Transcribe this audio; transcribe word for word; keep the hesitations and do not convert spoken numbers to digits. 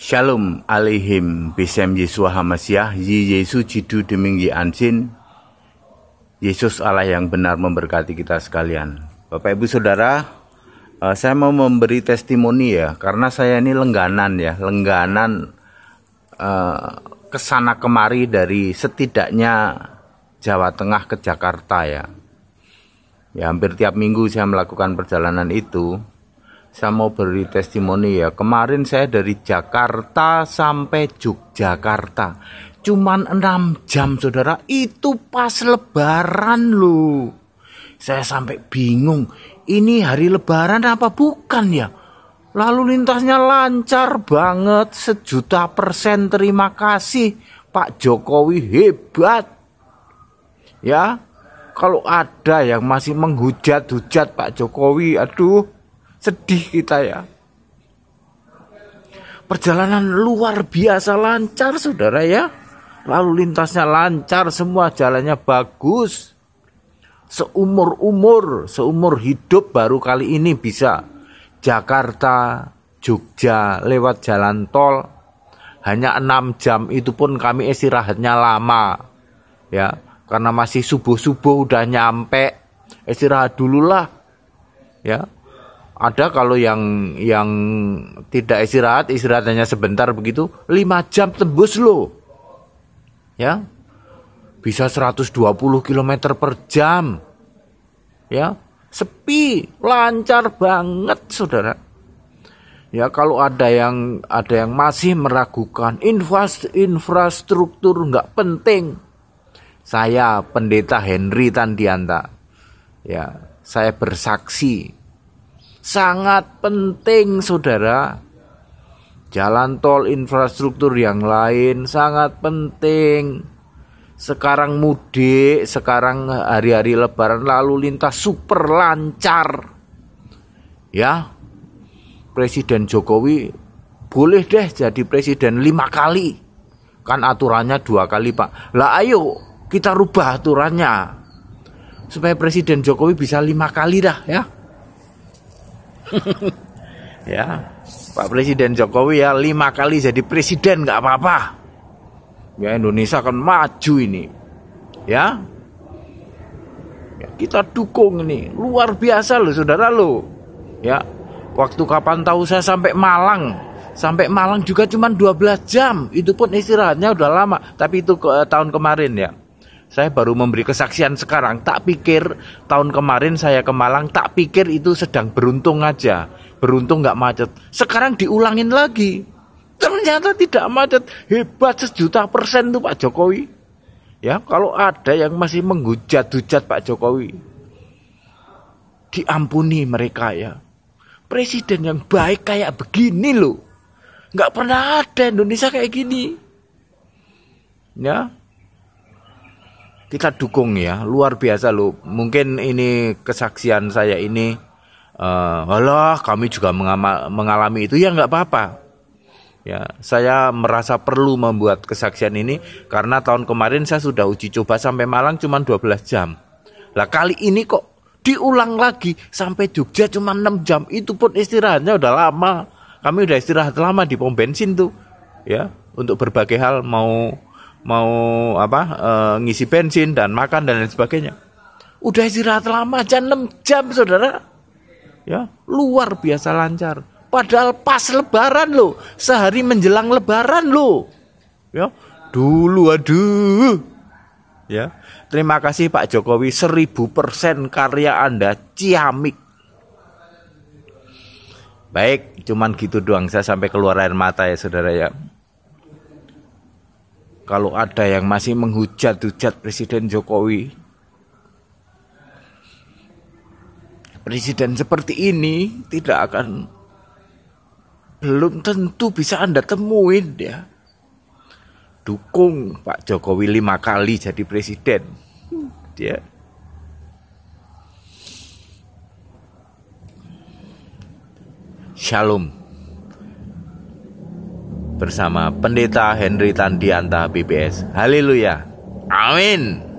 Shalom alaihim bisem Yesua Hamasiah Yi Yesu Jidu Deming Yi Ansin. Yesus Allah yang benar memberkati kita sekalian. Bapak Ibu Saudara, uh, saya mau memberi testimoni ya, karena saya ini lengganan ya, lengganan uh, kesana kemari dari setidaknya Jawa Tengah ke Jakarta ya. Ya hampir tiap minggu saya melakukan perjalanan itu. Saya mau beri testimoni ya. Kemarin saya dari Jakarta sampai Yogyakarta cuman enam jam saudara. Itu pas lebaran loh. Saya sampai bingung. Ini hari lebaran apa bukan ya? Lalu lintasnya lancar banget. Sejuta persen terima kasih. Pak Jokowi hebat. Ya. Kalau ada yang masih menghujat-hujat Pak Jokowi, aduh. Sedih kita ya. Perjalanan luar biasa lancar saudara ya. Lalu lintasnya lancar, semua jalannya bagus. Seumur-umur, seumur hidup baru kali ini bisa Jakarta, Jogja lewat jalan tol. Hanya enam jam, itu pun kami istirahatnya lama. Ya, karena masih subuh-subuh udah nyampe. Istirahat dululah. Ya. Ada kalau yang yang tidak istirahat, istirahat hanya sebentar begitu, lima jam tembus loh. Ya. Bisa seratus dua puluh kilometer per jam. Ya, sepi, lancar banget Saudara. Ya, kalau ada yang ada yang masih meragukan infrastruktur nggak penting. Saya Pendeta Henry Tandianta. Ya, saya bersaksi sangat penting saudara. Jalan tol, infrastruktur yang lain sangat penting. Sekarang mudik, sekarang hari-hari lebaran lalu lintas super lancar. Ya, Presiden Jokowi boleh deh jadi presiden lima kali. Kan aturannya dua kali Pak. Lah ayo kita rubah aturannya. Supaya Presiden Jokowi bisa lima kali dah ya. Ya, Pak Presiden Jokowi ya lima kali jadi presiden nggak apa-apa. Ya Indonesia akan maju ini. Ya, ya kita dukung ini luar biasa loh saudara lo. Ya, waktu kapan tahu saya sampai Malang, sampai Malang juga cuma dua belas jam. Itu pun istirahatnya udah lama. Tapi itu ke, eh, tahun kemarin ya. Saya baru memberi kesaksian sekarang. Tak pikir tahun kemarin saya ke Malang, tak pikir itu sedang beruntung aja. Beruntung nggak macet. Sekarang diulangin lagi. Ternyata tidak macet. Hebat sejuta persen tuh Pak Jokowi. Ya, kalau ada yang masih menghujat-hujat Pak Jokowi, diampuni mereka ya. Presiden yang baik kayak begini loh. Nggak pernah ada Indonesia kayak gini. Ya. Kita dukung ya, luar biasa loh. Mungkin ini kesaksian saya ini, uh, alah kami juga mengama, mengalami itu ya nggak apa-apa. Ya, saya merasa perlu membuat kesaksian ini karena tahun kemarin saya sudah uji coba sampai Malang cuma dua belas jam. Lah kali ini kok diulang lagi sampai Jogja cuma enam jam. Itu pun istirahatnya udah lama. Kami udah istirahat lama di pom bensin tuh, ya untuk berbagai hal mau mau apa e, ngisi bensin dan makan dan lain sebagainya. Udah istirahat lama aja enam jam saudara. Ya, luar biasa lancar. Padahal pas lebaran loh, sehari menjelang lebaran loh. Ya, dulu aduh. Ya, terima kasih Pak Jokowi, seribu persen karya Anda ciamik. Baik, cuman gitu doang, saya sampai keluar air mata ya saudara ya. Kalau ada yang masih menghujat-hujat Presiden Jokowi, presiden seperti ini tidak akan, belum tentu bisa Anda temuin ya. Dukung Pak Jokowi lima kali jadi presiden. Ya. Shalom. Bersama Pendeta Henry Tandianta B P S. Haleluya. Amin.